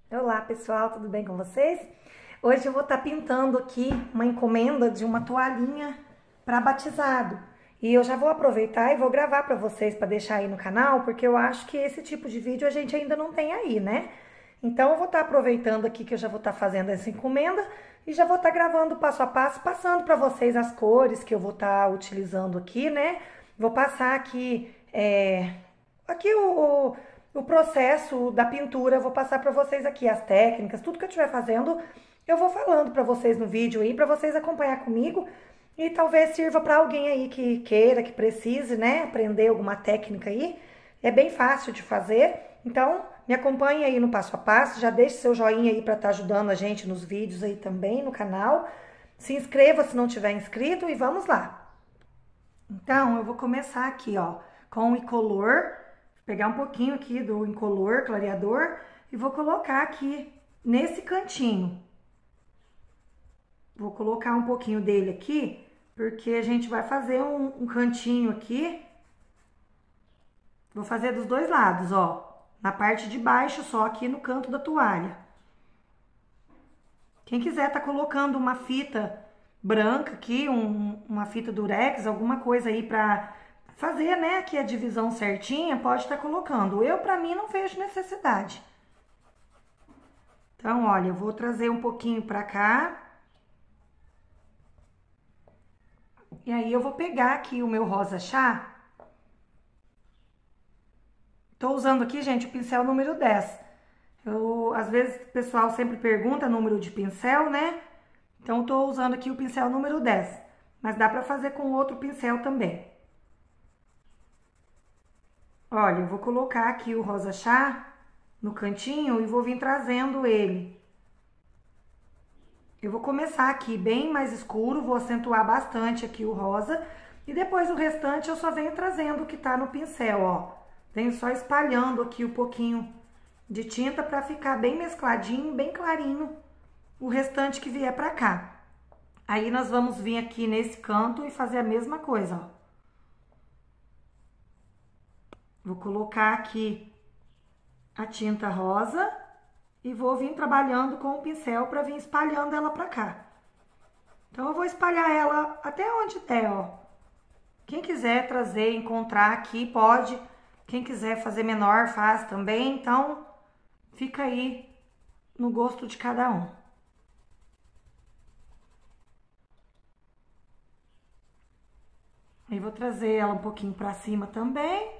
Olá pessoal, tudo bem com vocês? Hoje eu vou estar pintando aqui uma encomenda de uma toalhinha para batizado. E eu já vou aproveitar e vou gravar para vocês para deixar aí no canal, porque eu acho que esse tipo de vídeo a gente ainda não tem aí, né? Então eu vou estar aproveitando aqui que eu já vou estar fazendo essa encomenda e já vou estar gravando passo a passo, passando para vocês as cores que eu vou estar utilizando aqui, né? Vou passar aqui aqui o processo da pintura, eu vou passar para vocês aqui as técnicas, tudo que eu estiver fazendo, eu vou falando para vocês no vídeo aí, para vocês acompanhar comigo e talvez sirva para alguém aí que queira, que precise, né, aprender alguma técnica aí. É bem fácil de fazer, então me acompanhe aí no passo a passo, já deixe seu joinha aí para estar ajudando a gente nos vídeos aí também no canal. Se inscreva se não tiver inscrito e vamos lá. Então, eu vou começar aqui, ó, com o incolor, pegar um pouquinho aqui do incolor, clareador, e vou colocar aqui nesse cantinho. Vou colocar um pouquinho dele aqui, porque a gente vai fazer um cantinho aqui. Vou fazer dos dois lados, ó, na parte de baixo, só aqui no canto da toalha. Quem quiser tá colocando uma fita branca aqui, uma fita durex, alguma coisa aí pra fazer, né, aqui a divisão certinha, pode estar colocando. Eu, pra mim, não vejo necessidade. Então, olha, eu vou trazer um pouquinho pra cá. E aí, eu vou pegar aqui o meu rosa chá. Tô usando aqui, gente, o pincel número 10. Às vezes, o pessoal sempre pergunta número de pincel, né? Então, tô usando aqui o pincel número 10. Mas dá pra fazer com outro pincel também. Olha, eu vou colocar aqui o rosa chá no cantinho e vou vir trazendo ele. Eu vou começar aqui bem mais escuro, vou acentuar bastante aqui o rosa e depois o restante eu só venho trazendo o que tá no pincel, ó. Venho só espalhando aqui um pouquinho de tinta para ficar bem mescladinho, bem clarinho o restante que vier pra cá. Aí nós vamos vir aqui nesse canto e fazer a mesma coisa, ó. Vou colocar aqui a tinta rosa e vou vir trabalhando com o pincel para vir espalhando ela para cá. Então, eu vou espalhar ela até onde der, ó. Quem quiser trazer, encontrar aqui, pode. Quem quiser fazer menor, faz também. Então, fica aí no gosto de cada um. Aí, vou trazer ela um pouquinho para cima também.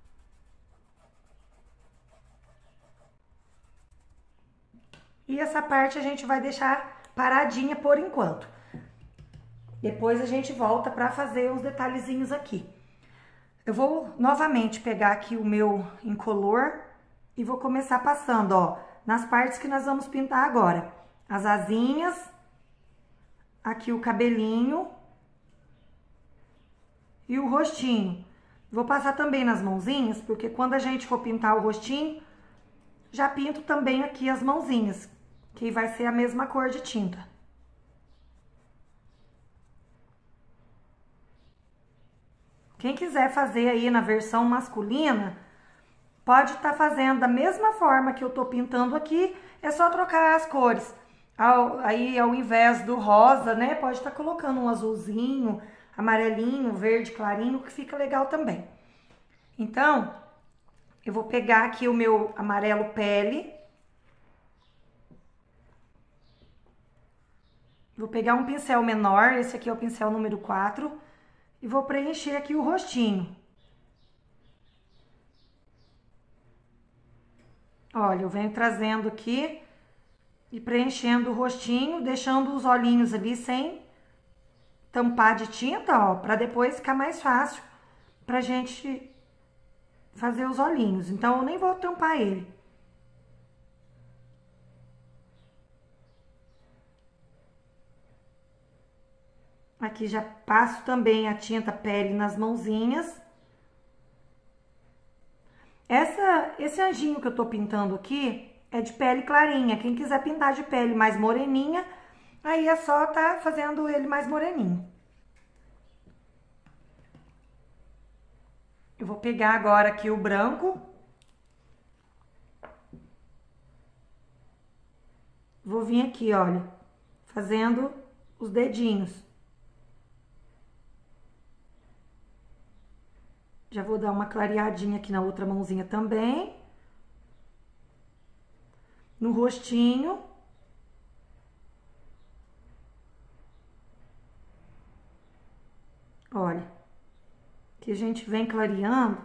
E essa parte a gente vai deixar paradinha por enquanto. Depois a gente volta para fazer os detalhezinhos aqui. Eu vou novamente pegar aqui o meu incolor e vou começar passando, ó, nas partes que nós vamos pintar agora. As asinhas, aqui o cabelinho e o rostinho. Vou passar também nas mãozinhas, porque quando a gente for pintar o rostinho, já pinto também aqui as mãozinhas, que vai ser a mesma cor de tinta. Quem quiser fazer aí na versão masculina, pode estar fazendo da mesma forma que eu tô pintando aqui, é só trocar as cores. Aí, ao invés do rosa, né, pode estar colocando um azulzinho, amarelinho, verde clarinho, que fica legal também. Então, eu vou pegar aqui o meu amarelo pele. Vou pegar um pincel menor, esse aqui é o pincel número 4, e vou preencher aqui o rostinho. Olha, eu venho trazendo aqui e preenchendo o rostinho, deixando os olhinhos ali sem tampar de tinta, ó, pra depois ficar mais fácil pra gente fazer os olhinhos. Então, eu nem vou tampar ele. Aqui já passo também a tinta pele nas mãozinhas. Esse anjinho que eu tô pintando aqui é de pele clarinha. Quem quiser pintar de pele mais moreninha, aí é só tá fazendo ele mais moreninho. Eu vou pegar agora aqui o branco. vou vir aqui, olha, fazendo os dedinhos. Já vou dar uma clareadinha aqui na outra mãozinha também. No rostinho. Olha, que a gente vem clareando.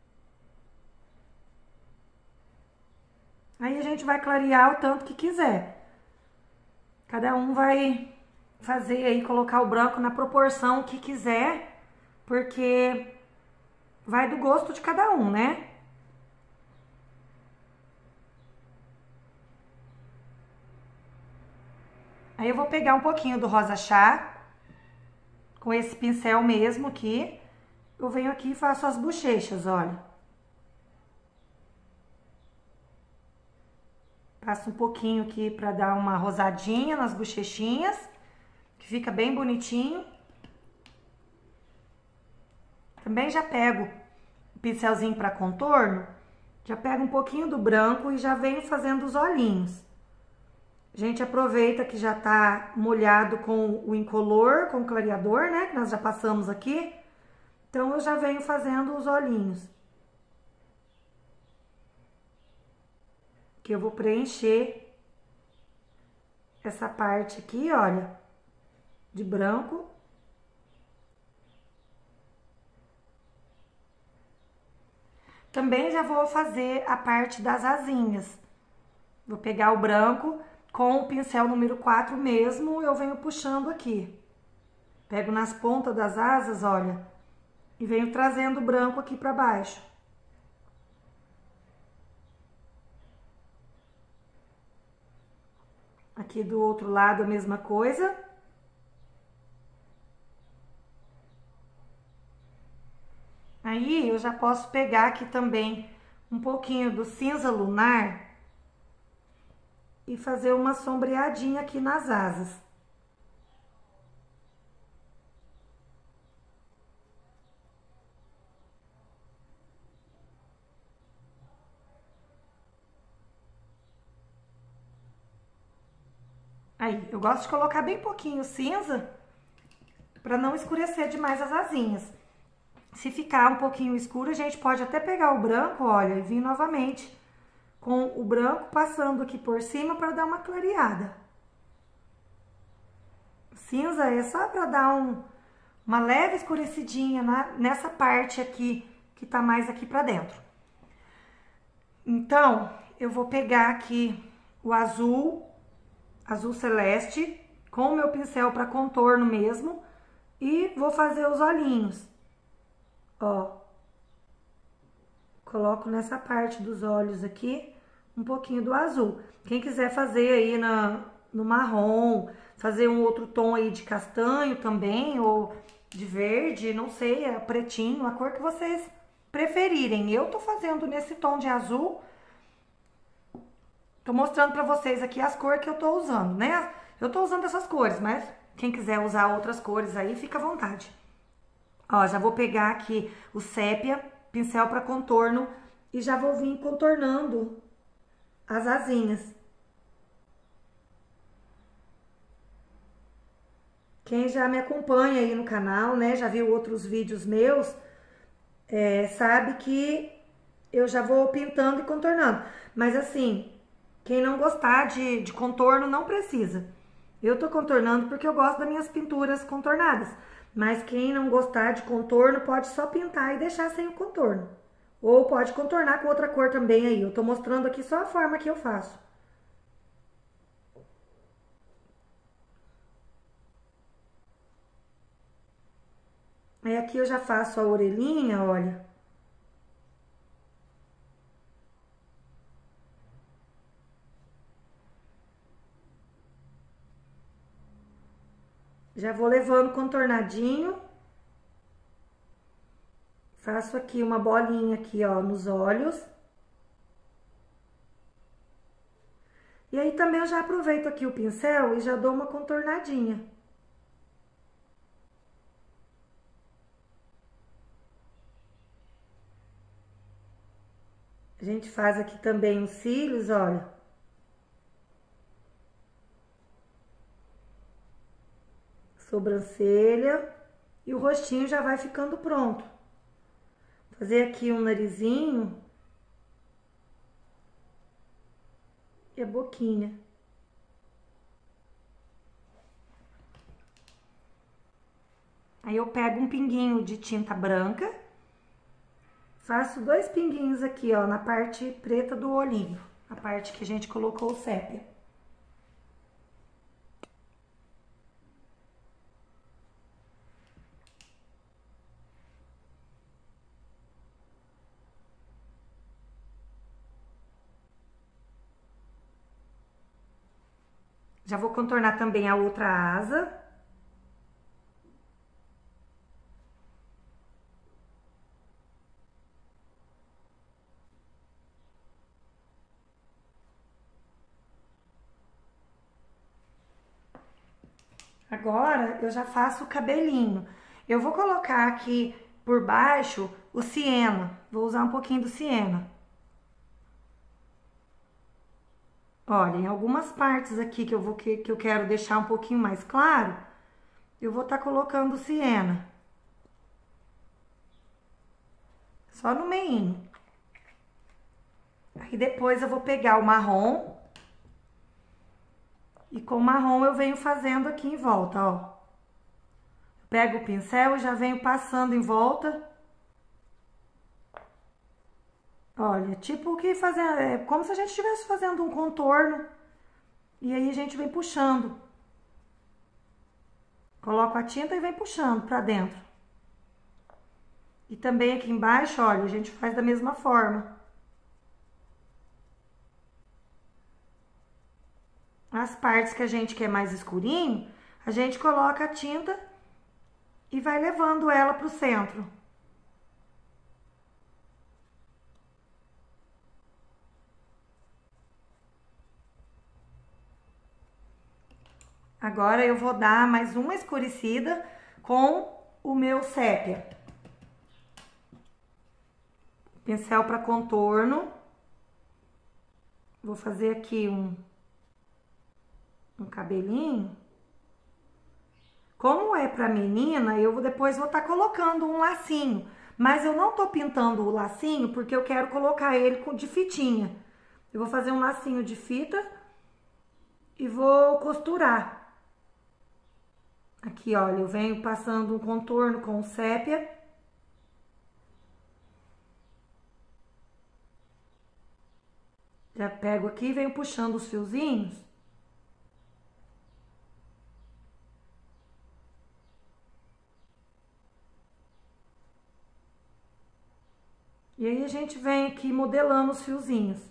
Aí a gente vai clarear o tanto que quiser. Cada um vai fazer aí, colocar o branco na proporção que quiser, porque vai do gosto de cada um, né? Aí eu vou pegar um pouquinho do rosa chá, com esse pincel mesmo aqui. Eu venho aqui e faço as bochechas, olha. Passo um pouquinho aqui pra dar uma rosadinha nas bochechinhas, que fica bem bonitinho. Também já pego o pincelzinho pra contorno, já pego um pouquinho do branco e já venho fazendo os olhinhos. A gente aproveita que já tá molhado com o incolor, com o clareador, né? Que nós já passamos aqui. Então, eu já venho fazendo os olhinhos. Que eu vou preencher essa parte aqui, olha, de branco. Também já vou fazer a parte das asinhas. Vou pegar o branco com o pincel número 4 mesmo, eu venho puxando aqui. Pego nas pontas das asas, olha, e venho trazendo o branco aqui pra baixo. Aqui do outro lado a mesma coisa. Aí eu já posso pegar aqui também um pouquinho do cinza lunar e fazer uma sombreadinha aqui nas asas. Aí, eu gosto de colocar bem pouquinho cinza para não escurecer demais as asinhas. Se ficar um pouquinho escuro, a gente pode até pegar o branco, olha, e vir novamente com o branco passando aqui por cima para dar uma clareada. Cinza é só para dar uma leve escurecidinha nessa parte aqui, que tá mais aqui para dentro. Então, eu vou pegar aqui o azul celeste, com o meu pincel para contorno mesmo, e vou fazer os olhinhos. Ó, coloco nessa parte dos olhos aqui um pouquinho do azul. Quem quiser fazer aí no marrom, fazer um outro tom aí de castanho também, ou de verde, não sei, é pretinho, a cor que vocês preferirem. Eu tô fazendo nesse tom de azul. Tô mostrando pra vocês aqui as cores que eu tô usando, né? Eu tô usando essas cores, mas quem quiser usar outras cores aí, fica à vontade. Ó, já vou pegar aqui o sépia, pincel pra contorno, e já vou vir contornando as asinhas. Quem já me acompanha aí no canal, né, já viu outros vídeos meus, sabe que eu já vou pintando e contornando. Mas assim, quem não gostar de contorno não precisa. Eu tô contornando porque eu gosto das minhas pinturas contornadas. Mas quem não gostar de contorno pode só pintar e deixar sem o contorno. Ou pode contornar com outra cor também aí. Eu tô mostrando aqui só a forma que eu faço. Aí aqui eu já faço a orelhinha, olha. Já vou levando contornadinho. Faço aqui uma bolinha aqui, ó, nos olhos. E aí também eu já aproveito aqui o pincel e já dou uma contornadinha. A gente faz aqui também os cílios, olha. sobrancelha e o rostinho já vai ficando pronto. Fazer aqui um narizinho e a boquinha. Aí eu pego um pinguinho de tinta branca, faço 2 pinguinhos aqui, ó, na parte preta do olhinho, a parte que a gente colocou o sépia. Já vou contornar também a outra asa. Agora, eu já faço o cabelinho. Eu vou colocar aqui por baixo o siena. Vou usar um pouquinho do siena. Olha, em algumas partes aqui que eu quero deixar um pouquinho mais claro, eu vou estar colocando o siena. Só no meinho. Aí depois eu vou pegar o marrom. E com o marrom eu venho fazendo aqui em volta, ó. Pego o pincel e já venho passando em volta. Olha, tipo que fazer, é como se a gente estivesse fazendo um contorno. E aí a gente vem puxando. Coloco a tinta e vem puxando pra dentro. E também aqui embaixo, olha, a gente faz da mesma forma. As partes que a gente quer mais escurinho, a gente coloca a tinta e vai levando ela pro centro. Agora eu vou dar mais uma escurecida com o meu sépia. Pincel para contorno. Vou fazer aqui um cabelinho. Como é para menina, eu depois vou estar colocando um lacinho. Mas eu não tô pintando o lacinho porque eu quero colocar ele de fitinha. Eu vou fazer um lacinho de fita e vou costurar. Aqui, olha, eu venho passando um contorno com sépia. Já pego aqui e venho puxando os fiozinhos. E aí a gente vem aqui modelando os fiozinhos.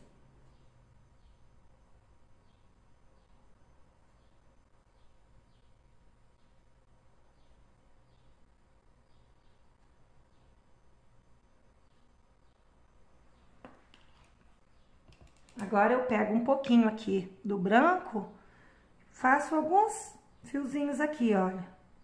Agora eu pego um pouquinho aqui do branco, faço alguns fiozinhos aqui, olha.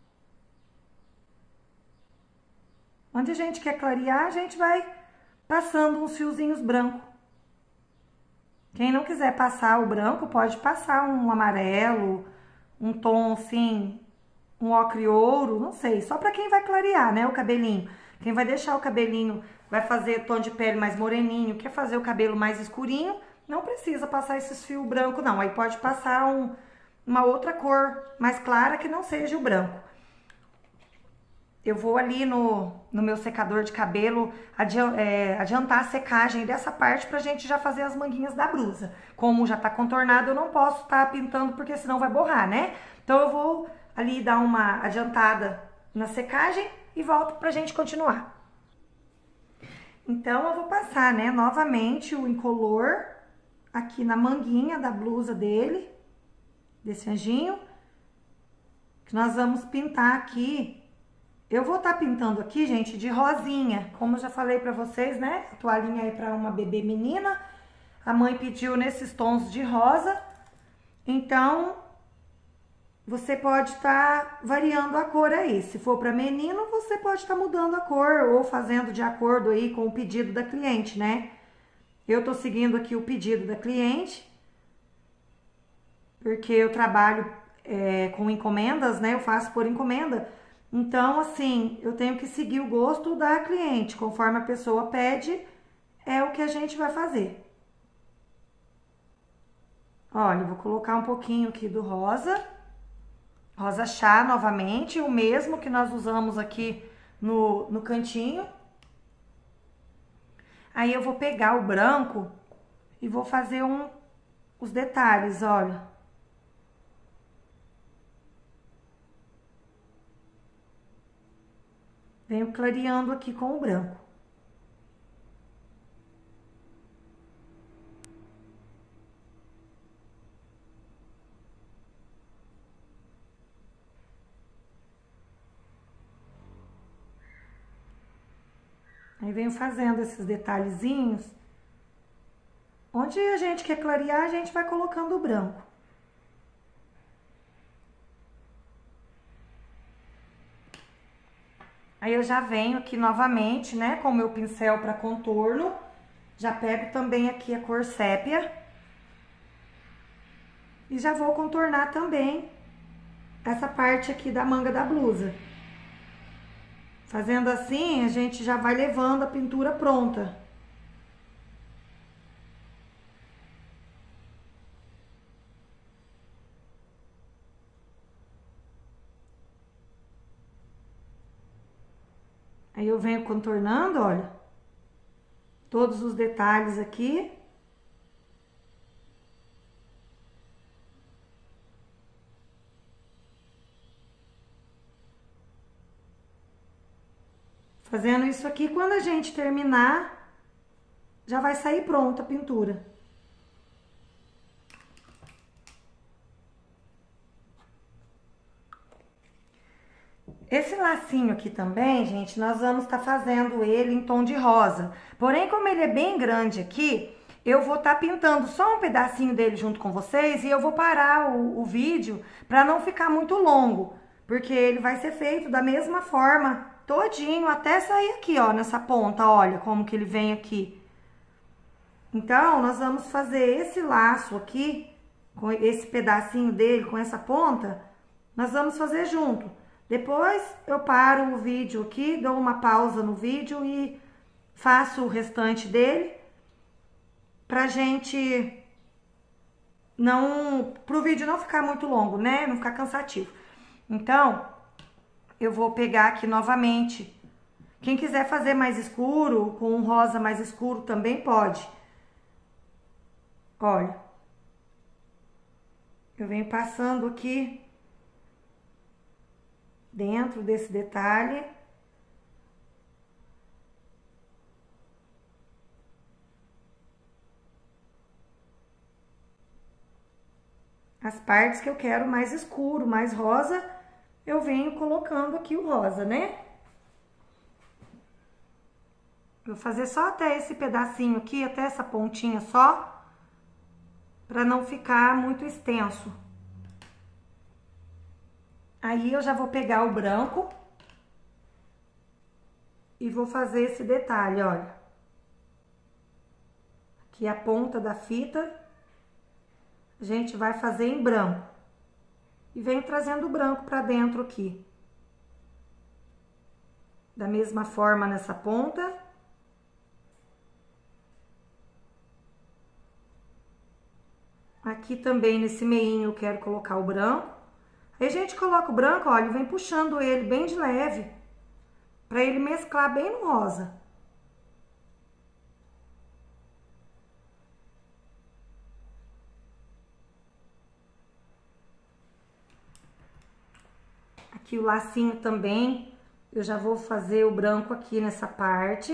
Onde a gente quer clarear, a gente vai passando uns fiozinhos brancos. Quem não quiser passar o branco, pode passar um amarelo, um tom assim, um ocre e ouro, não sei. Só pra quem vai clarear, né, o cabelinho. Quem vai deixar o cabelinho, vai fazer tom de pele mais moreninho, quer fazer o cabelo mais escurinho, não precisa passar esses fios brancos, não. Aí pode passar uma outra cor mais clara que não seja o branco. Eu vou ali no meu secador de cabelo adiantar a secagem dessa parte pra gente já fazer as manguinhas da blusa. Como já tá contornado, eu não posso estar pintando porque senão vai borrar, né? Então eu vou ali dar uma adiantada na secagem e volto pra gente continuar. Então eu vou passar, né, novamente o incolor aqui na manguinha da blusa dele, desse anjinho, que nós vamos pintar aqui. Eu vou estar pintando aqui, gente, de rosinha, como eu já falei pra vocês, né? A toalhinha é pra uma bebê menina, a mãe pediu nesses tons de rosa, então você pode estar variando a cor aí. Se for pra menino, você pode estar mudando a cor ou fazendo de acordo aí com o pedido da cliente, né? Eu tô seguindo aqui o pedido da cliente, porque eu trabalho com encomendas, né? Eu faço por encomenda. Então, assim, eu tenho que seguir o gosto da cliente. Conforme a pessoa pede, é o que a gente vai fazer. Olha, eu vou colocar um pouquinho aqui do rosa. Rosa chá novamente, o mesmo que nós usamos aqui no cantinho. Aí eu vou pegar o branco e vou fazer os detalhes, olha. Venho clareando aqui com o branco. Aí venho fazendo esses detalhezinhos. Onde a gente quer clarear, a gente vai colocando o branco. Aí eu já venho aqui novamente, né, com o meu pincel para contorno. Já pego também aqui a cor sépia. E já vou contornar também essa parte aqui da manga da blusa. Fazendo assim, a gente já vai levando a pintura pronta. Aí eu venho contornando, olha, todos os detalhes aqui. Fazendo isso aqui, quando a gente terminar, já vai sair pronta a pintura. Esse lacinho aqui também, gente, nós vamos estar fazendo ele em tom de rosa. Porém, como ele é bem grande aqui, eu vou estar pintando só um pedacinho dele junto com vocês e eu vou parar o vídeo para não ficar muito longo, porque ele vai ser feito da mesma forma, todinho, até sair aqui, ó, nessa ponta, olha como que ele vem aqui. Então, nós vamos fazer esse laço aqui, com esse pedacinho dele, com essa ponta, nós vamos fazer junto. Depois eu paro o vídeo aqui, dou uma pausa no vídeo e faço o restante dele pra gente pro vídeo não ficar muito longo, né? Não ficar cansativo. Então, eu vou pegar aqui novamente. Quem quiser fazer mais escuro, com um rosa mais escuro também pode. Olha. Eu venho passando aqui dentro desse detalhe. As partes que eu quero mais escuro, mais rosa, eu venho colocando aqui o rosa, né? Vou fazer só até esse pedacinho aqui, até essa pontinha só, para não ficar muito extenso. Aí eu já vou pegar o branco e vou fazer esse detalhe, olha. Aqui a ponta da fita, a gente vai fazer em branco. E venho trazendo o branco pra dentro aqui. Da mesma forma nessa ponta. Aqui também nesse meinho eu quero colocar o branco. Aí a gente coloca o branco, olha, e vem puxando ele bem de leve, pra ele mesclar bem no rosa. Aqui o lacinho também, eu já vou fazer o branco aqui nessa parte.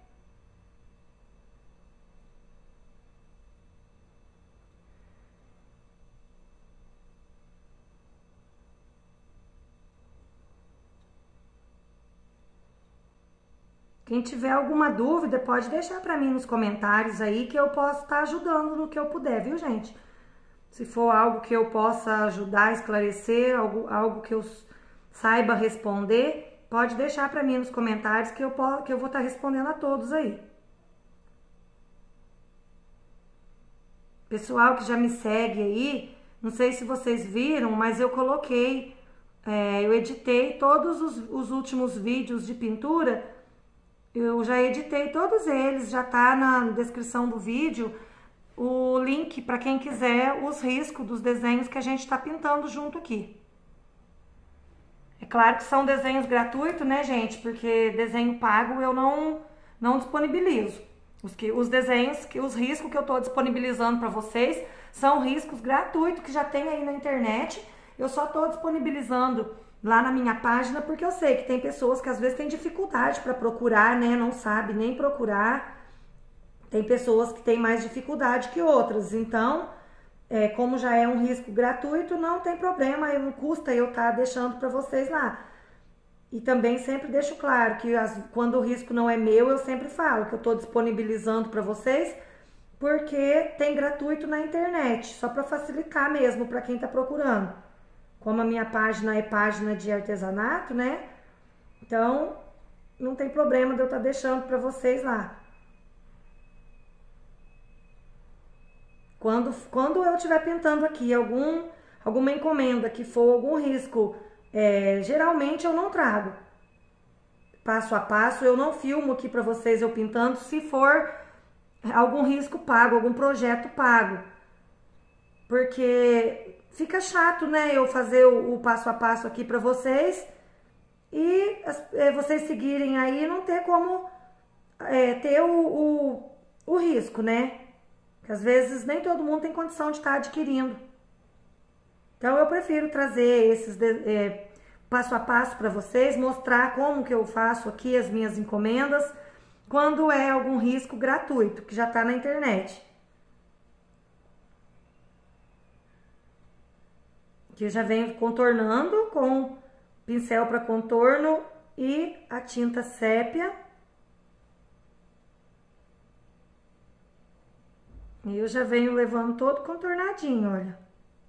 Quem tiver alguma dúvida, pode deixar pra mim nos comentários aí, que eu posso estar ajudando no que eu puder, viu, gente? Se for algo que eu possa ajudar a esclarecer, algo que eu saiba responder, pode deixar pra mim nos comentários que eu vou estar respondendo a todos aí. Pessoal que já me segue aí, Não sei se vocês viram, mas eu coloquei, eu editei todos os últimos vídeos de pintura. Eu já editei todos eles, já tá na descrição do vídeo o link para quem quiser os riscos dos desenhos que a gente tá pintando junto aqui. É claro que são desenhos gratuitos, né, gente? Porque desenho pago eu não disponibilizo. Os desenhos, os riscos que eu tô disponibilizando para vocês são riscos gratuitos que já tem aí na internet. Eu só tô disponibilizando lá na minha página porque eu sei que tem pessoas que às vezes têm dificuldade para procurar, né? Não sabe nem procurar. Tem pessoas que têm mais dificuldade que outras. Então, como já é um risco gratuito, não tem problema, não custa eu estar deixando para vocês lá. E também sempre deixo claro que quando o risco não é meu, eu sempre falo que eu estou disponibilizando para vocês, porque tem gratuito na internet, só para facilitar mesmo para quem está procurando. Como a minha página é página de artesanato, né? Então, não tem problema de eu estar deixando para vocês lá. Quando eu estiver pintando aqui alguma encomenda que for algum risco, geralmente eu não trago passo a passo, eu não filmo aqui para vocês eu pintando, se for algum risco pago, algum projeto pago, porque fica chato, né, eu fazer o passo a passo aqui para vocês e vocês seguirem aí e não ter como ter o risco, né? Que às vezes nem todo mundo tem condição de estar adquirindo. Então eu prefiro trazer esses passo a passo para vocês, mostrar como que eu faço aqui as minhas encomendas, quando é algum risco gratuito, que já está na internet. Aqui eu já venho contornando com pincel para contorno e a tinta sépia. E eu já venho levando todo contornadinho, olha.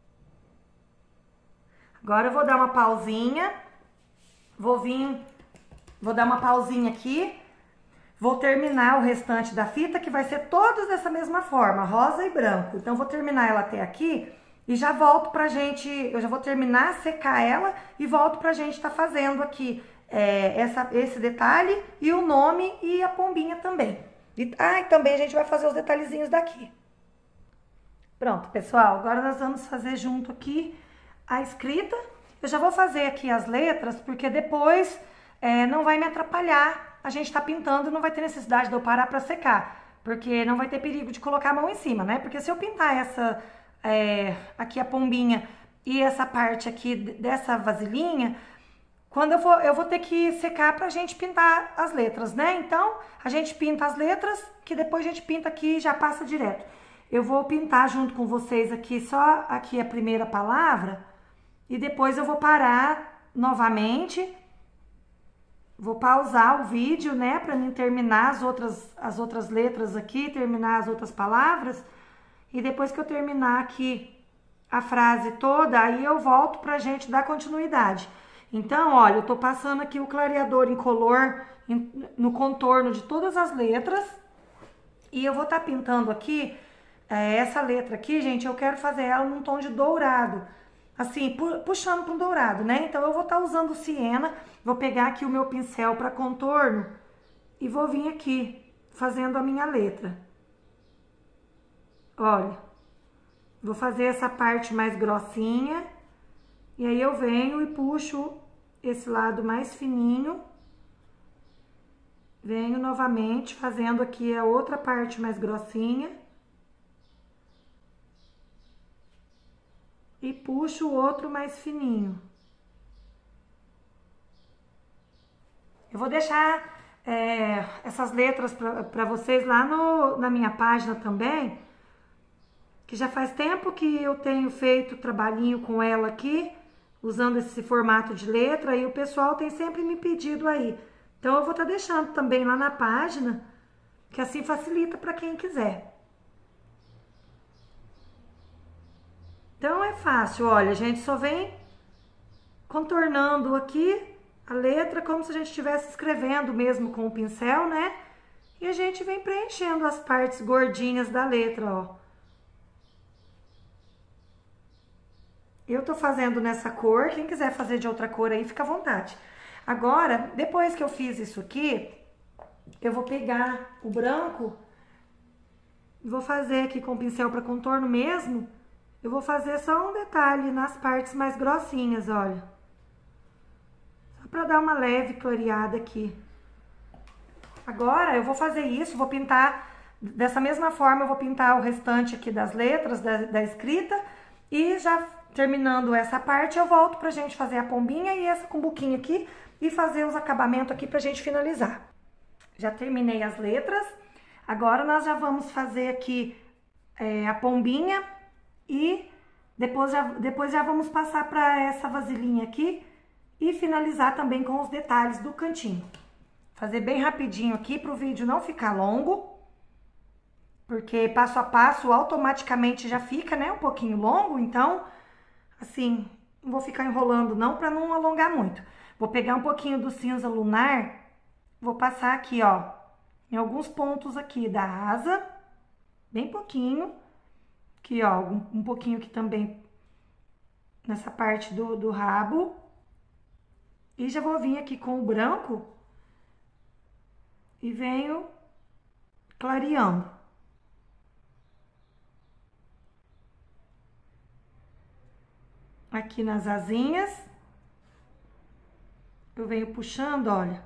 Agora eu vou dar uma pausinha. Vou dar uma pausinha aqui. Vou terminar o restante da fita, que vai ser todos dessa mesma forma, rosa e branco. Então, vou terminar ela até aqui e já volto pra gente... Eu já vou terminar, secar ela e volto pra gente tá fazendo aqui esse detalhe e o nome e a pombinha também. E também a gente vai fazer os detalhezinhos daqui. Pronto, pessoal, agora nós vamos fazer junto aqui a escrita. Eu já vou fazer aqui as letras, porque depois não vai me atrapalhar. A gente tá pintando, não vai ter necessidade de eu parar pra secar, porque não vai ter perigo de colocar a mão em cima, né? Porque se eu pintar aqui a pombinha e essa parte aqui dessa vasilhinha, quando eu vou ter que secar pra gente pintar as letras, né? Então, a gente pinta as letras, que depois a gente pinta aqui e já passa direto. Eu vou pintar junto com vocês aqui, só aqui a primeira palavra, e depois eu vou parar novamente, vou pausar o vídeo, né, para mim terminar as outras letras aqui, terminar as outras palavras, e depois que eu terminar aqui a frase toda, aí eu volto pra gente dar continuidade. Então, olha, eu tô passando aqui o clareador incolor no contorno de todas as letras, e eu vou estar pintando aqui. Essa letra aqui, gente, eu quero fazer ela num tom de dourado, assim, puxando para um dourado, né? Então, eu vou estar usando siena, vou pegar aqui o meu pincel para contorno e vou vir aqui fazendo a minha letra. Olha, vou fazer essa parte mais grossinha e aí eu venho e puxo esse lado mais fininho. Venho novamente fazendo aqui a outra parte mais grossinha. E puxo o outro mais fininho. Eu vou deixar essas letras para vocês lá na minha página também, que já faz tempo que eu tenho feito trabalhinho com ela aqui, usando esse formato de letra, e o pessoal tem sempre me pedido aí. Então, eu vou estar deixando também lá na página, que assim facilita para quem quiser. Então, é fácil, olha, a gente só vem contornando aqui a letra como se a gente estivesse escrevendo mesmo com o pincel, né? E a gente vem preenchendo as partes gordinhas da letra, ó. Eu tô fazendo nessa cor, quem quiser fazer de outra cor aí, fica à vontade. Agora, depois que eu fiz isso aqui, eu vou pegar o branco, vou fazer aqui com o pincel para contorno mesmo, eu vou fazer só um detalhe nas partes mais grossinhas, olha. Só para dar uma leve clareada aqui. Agora, eu vou fazer isso, vou pintar, dessa mesma forma, eu vou pintar o restante aqui das letras, da escrita, e já terminando essa parte, eu volto pra gente fazer a pombinha e essa cumbuquinha aqui, e fazer os acabamentos aqui pra gente finalizar. Já terminei as letras, agora nós já vamos fazer aqui a pombinha e depois já vamos passar para essa vasilhinha aqui e finalizar também com os detalhes do cantinho. Fazer bem rapidinho aqui para o vídeo não ficar longo, porque passo a passo automaticamente já fica, né, um pouquinho longo, então, assim, não vou ficar enrolando não para não alongar muito. Vou pegar um pouquinho do cinza lunar, vou passar aqui, ó, em alguns pontos aqui da asa, bem pouquinho, aqui, ó, um pouquinho aqui também nessa parte do rabo. E já vou vir aqui com o branco e venho clareando. Aqui nas asinhas, eu venho puxando, olha,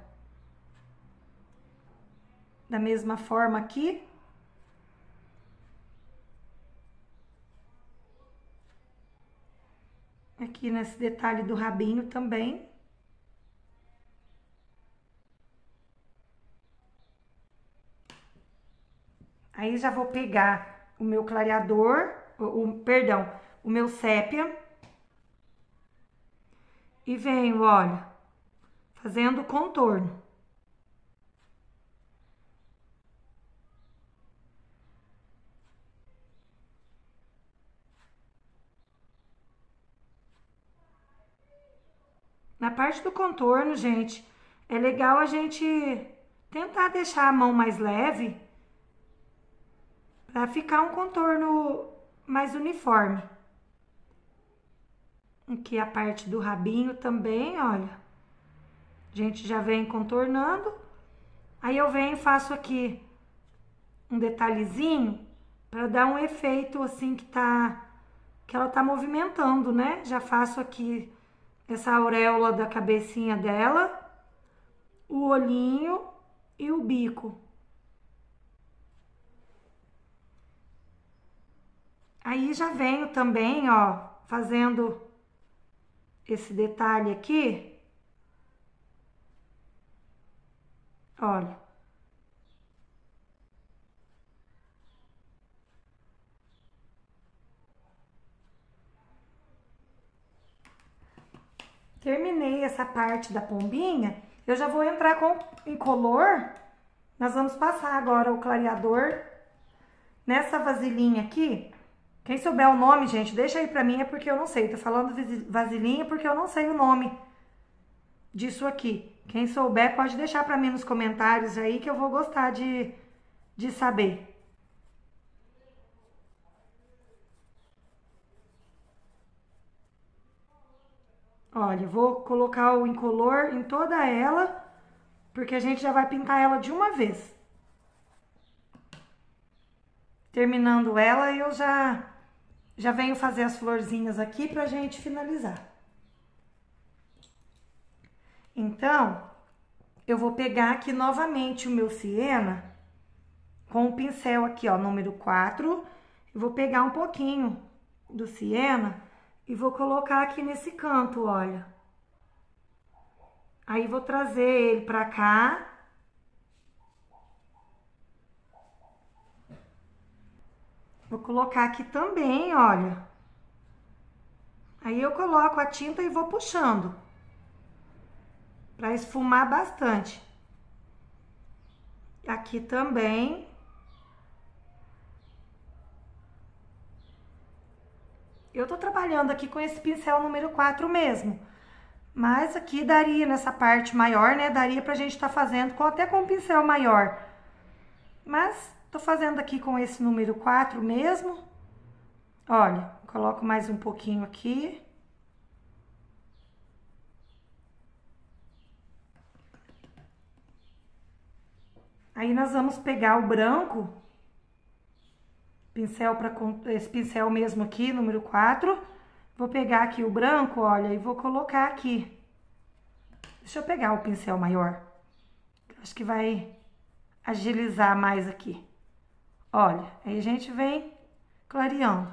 da mesma forma aqui. Aqui nesse detalhe do rabinho também. Aí já vou pegar o meu clareador, perdão, o meu sépia. E venho, olha, fazendo contorno. Na parte do contorno, gente, é legal a gente tentar deixar a mão mais leve para ficar um contorno mais uniforme. Aqui a parte do rabinho também, olha. A gente já vem contornando. Aí eu venho e faço aqui um detalhezinho para dar um efeito assim que ela tá movimentando, né? Já faço aqui essa auréola da cabecinha dela, o olhinho e o bico. Aí já venho também, ó, fazendo esse detalhe aqui. Olha. Terminei essa parte da pombinha, eu já vou entrar com incolor. Nós vamos passar agora o clareador nessa vasilhinha aqui. Quem souber o nome, gente, deixa aí pra mim, é porque eu não sei. Tô falando vasilhinha porque eu não sei o nome disso aqui. Quem souber pode deixar pra mim nos comentários aí que eu vou gostar de saber. Olha, vou colocar o incolor em toda ela, porque a gente já vai pintar ela de uma vez. Terminando ela, eu já venho fazer as florzinhas aqui pra gente finalizar. Então, eu vou pegar aqui novamente o meu siena com o pincel aqui, ó, número 4. Eu vou pegar um pouquinho do siena e vou colocar aqui nesse canto, olha. Aí vou trazer ele pra cá. Vou colocar aqui também, olha. Aí eu coloco a tinta e vou puxando. Pra esfumar bastante. Aqui também. Eu tô trabalhando aqui com esse pincel número 4 mesmo. Mas aqui daria, nessa parte maior, né? Daria pra gente tá fazendo até com um pincel maior. Mas tô fazendo aqui com esse número 4 mesmo. Olha, coloco mais um pouquinho aqui. Aí nós vamos pegar o branco, esse pincel mesmo aqui, número 4. Vou pegar aqui o branco, olha, e vou colocar aqui. Deixa eu pegar o pincel maior. Acho que vai agilizar mais aqui. Olha, aí a gente vem clareando.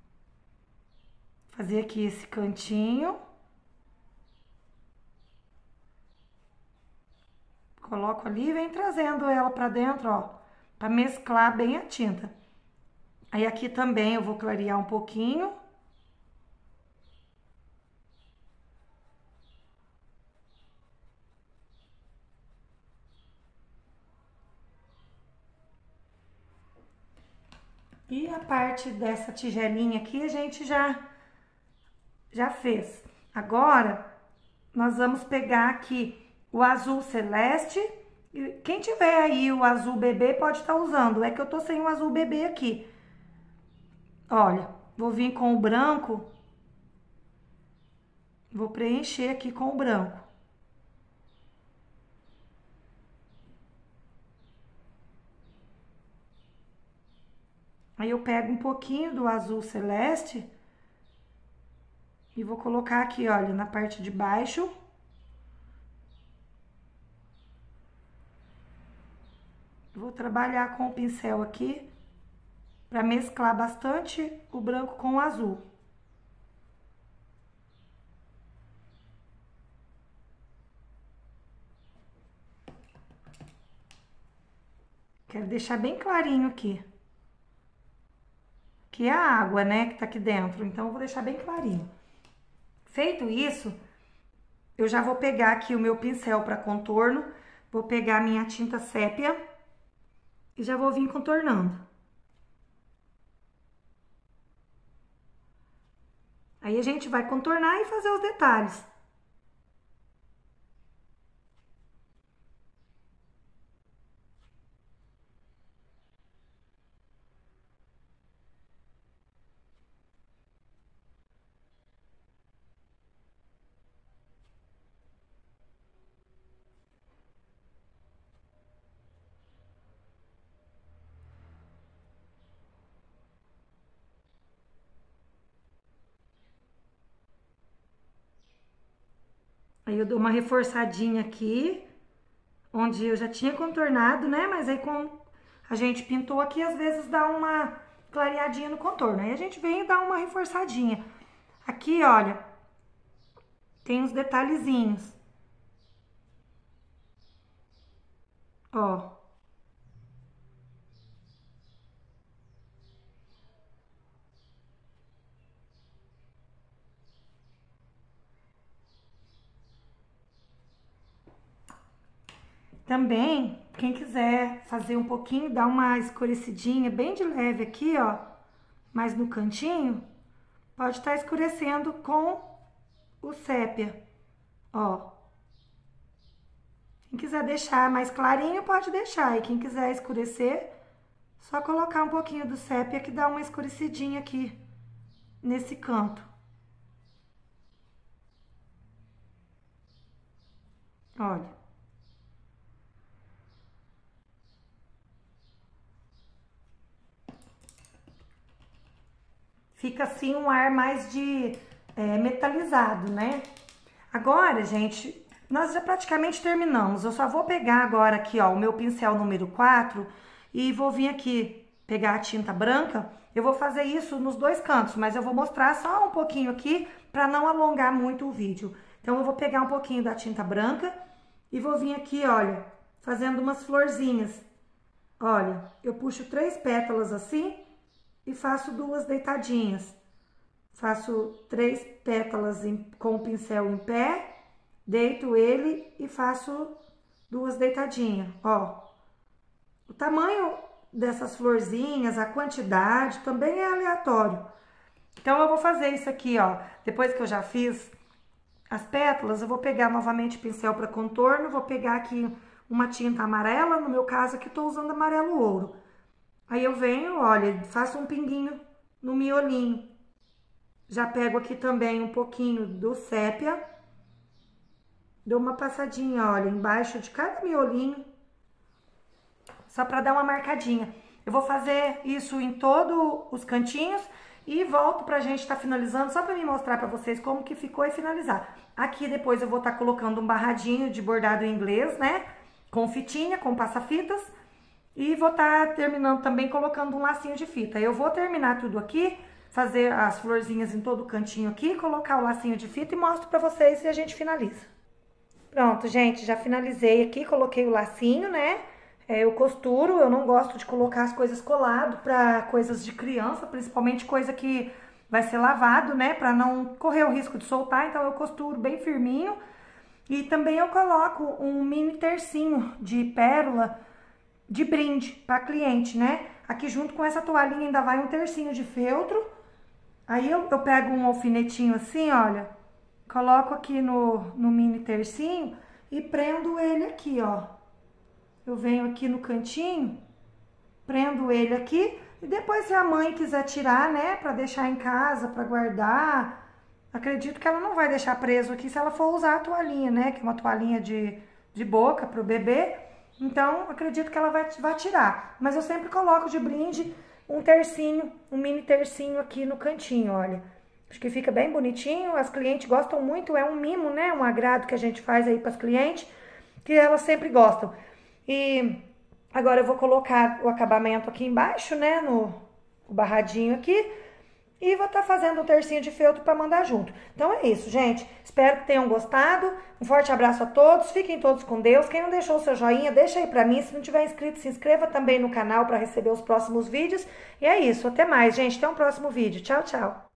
Fazer aqui esse cantinho. Coloco ali e vem trazendo ela pra dentro, ó, pra mesclar bem a tinta. Aí aqui também eu vou clarear um pouquinho. E a parte dessa tigelinha aqui a gente já fez. Agora, nós vamos pegar aqui o azul celeste. Quem tiver aí o azul bebê pode estar usando. É que eu tô sem o azul bebê aqui. Olha, vou vir com o branco. Vou preencher aqui com o branco. Aí eu pego um pouquinho do azul celeste e vou colocar aqui, olha, na parte de baixo. Vou trabalhar com o pincel aqui para mesclar bastante o branco com o azul. Quero deixar bem clarinho aqui. Que é a água, né, que tá aqui dentro. Então, eu vou deixar bem clarinho. Feito isso, eu já vou pegar aqui o meu pincel para contorno. Vou pegar a minha tinta sépia e já vou vir contornando. Aí, a gente vai contornar e fazer os detalhes. Aí eu dou uma reforçadinha aqui, onde eu já tinha contornado, né? Mas aí com a gente pintou aqui, às vezes dá uma clareadinha no contorno. Aí a gente vem e dá uma reforçadinha. Aqui, olha, tem uns detalhezinhos. Ó. Também, quem quiser fazer um pouquinho, dar uma escurecidinha bem de leve aqui, ó, mas no cantinho, pode estar escurecendo com o sépia, ó. Quem quiser deixar mais clarinho, pode deixar. E quem quiser escurecer, só colocar um pouquinho do sépia que dá uma escurecidinha aqui nesse canto. Olha. Fica assim um ar mais de metalizado, né? Agora, gente, nós já praticamente terminamos. Eu só vou pegar agora aqui, ó, o meu pincel número 4 e vou vir aqui pegar a tinta branca. Eu vou fazer isso nos dois cantos, mas eu vou mostrar só um pouquinho aqui para não alongar muito o vídeo. Então, eu vou pegar um pouquinho da tinta branca e vou vir aqui, olha, fazendo umas florzinhas. Olha, eu puxo 3 pétalas assim e faço 2 deitadinhas. Faço 3 pétalas com o pincel em pé, deito ele e faço 2 deitadinhas, ó. O tamanho dessas florzinhas, a quantidade também é aleatório. Então, eu vou fazer isso aqui, ó. Depois que eu já fiz as pétalas, eu vou pegar novamente o pincel para contorno, vou pegar aqui uma tinta amarela, no meu caso aqui tô usando amarelo ouro. Aí eu venho, olha, faço um pinguinho no miolinho. Já pego aqui também um pouquinho do sépia. Dou uma passadinha, olha, embaixo de cada miolinho. só pra dar uma marcadinha. Eu vou fazer isso em todos os cantinhos e volto pra gente estar finalizando, só pra me mostrar pra vocês como que ficou e finalizar. Aqui depois eu vou estar colocando um barradinho de bordado em inglês, né? Com fitinha, com passa-fitas. E vou estar terminando também colocando um lacinho de fita. Eu vou terminar tudo aqui, fazer as florzinhas em todo o cantinho aqui, colocar o lacinho de fita e mostro pra vocês e a gente finaliza. Pronto, gente, já finalizei aqui, coloquei o lacinho, né? Eu costuro, eu não gosto de colocar as coisas colado pra coisas de criança, principalmente coisa que vai ser lavado, né? Pra não correr o risco de soltar, então eu costuro bem firminho. E também eu coloco um mini tercinho de pérola de brinde pra cliente, né? Aqui junto com essa toalhinha ainda vai um tercinho de feltro. Aí eu pego um alfinetinho assim, olha, coloco aqui no mini tercinho e prendo ele aqui, ó. Eu venho aqui no cantinho, prendo ele aqui e depois se a mãe quiser tirar, né, pra deixar em casa, pra guardar, acredito que ela não vai deixar preso aqui se ela for usar a toalhinha, né, que é uma toalhinha de boca pro bebê. Então, acredito que ela vai tirar. Mas eu sempre coloco de brinde um tercinho, um mini tercinho aqui no cantinho, olha. Acho que fica bem bonitinho, as clientes gostam muito, é um mimo, né? Um agrado que a gente faz aí para as clientes, que elas sempre gostam. E agora eu vou colocar o acabamento aqui embaixo, né? No barradinho aqui. E vou estar fazendo um tercinho de feltro para mandar junto. Então é isso, gente. Espero que tenham gostado. Um forte abraço a todos. Fiquem todos com Deus. Quem não deixou o seu joinha, deixa aí para mim. Se não tiver inscrito, se inscreva também no canal para receber os próximos vídeos. E é isso. Até mais, gente. Até um próximo vídeo. Tchau, tchau.